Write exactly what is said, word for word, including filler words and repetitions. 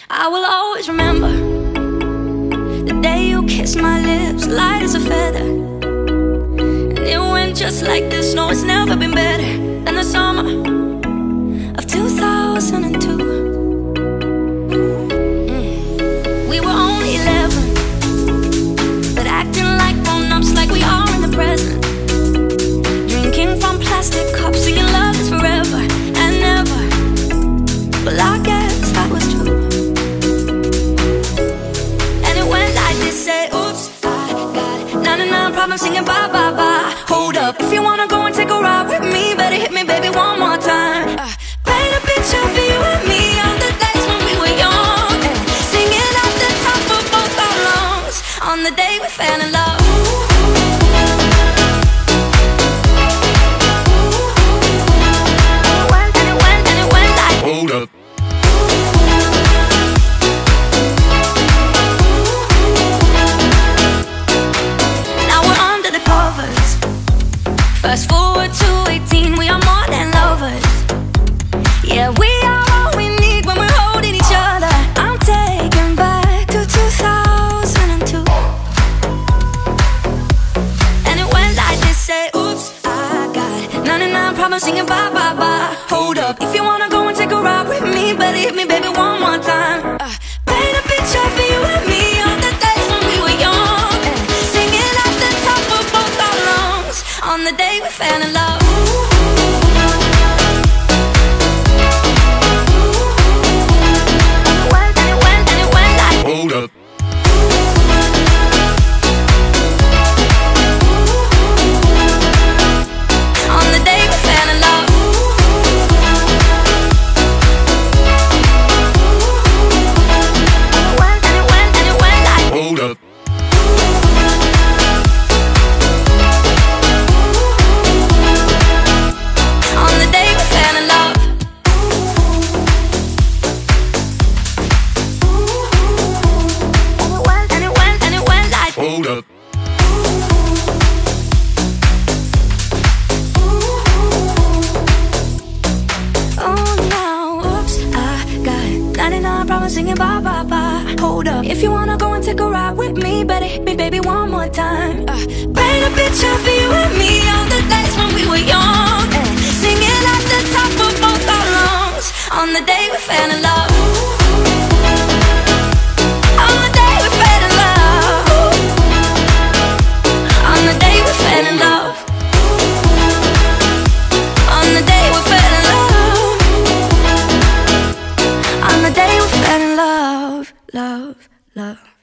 I will always remember the day you kissed my lips, light as a feather. And it went just like this. No, it's never been better than the summer of two thousand two. mm. We were only eleven, but acting like grown-ups, like we are in the present. Drinking from plastic cups, singing love is forever and never. Well, I guess that was true. And it went like this, say, oops, I got ninety-nine problems singing bye, bye, bye. Hold up, if you wanna go and take a ride with me, better hit me, baby, one more time. uh, Paint a picture for you and me on the days when we were young, and singing at the top of both our lungs on the day we fell in love. Hold up. Now we're under the covers. Fast forward to eighteen, we are more than lovers. Yeah, we are all we need when we're holding each other. I'm taken back to two thousand two. And it went like this, say, oops, I got ninety-nine problems singing bye, bye, bye. Hold up, if you wanna go and take a ride with me, better hit me, baby, one more time. uh, Paint a picture for you and me on the days when we were young, and singing at the top of both our lungs on the day we fell in love. And it went, and it went like, Hold up. on the day we fell in love. Hold up. On the day we fell in love. And it went, and it went like, Hold up. oh now, oops, I got ninety-nine problems singing bye, bye, bye. Hold up, if you wanna go and take a ride with me, better hit me, baby, one more time. uh, Paint a picture for you and me on the days when we were young, and singing at the top of both our lungs on the day we fell in love. On the day we fell in love. On the day we fell in love. On the day we fell in love. On the day we fell in love, love, love.